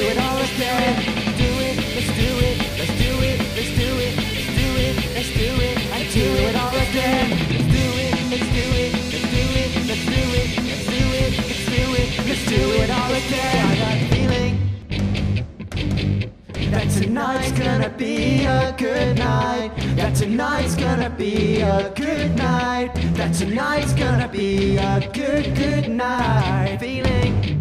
it all again. Do it, let's do it, let's do it, let's do it, let's do it, let's do it, and do it all again. Let's do it, let's do it, let's do it, let's do it, let's do it, let's do it, let's do it all again. I got a feeling that tonight's gonna be a good night. That tonight's gonna be a good night. That tonight's gonna be a good night. Feeling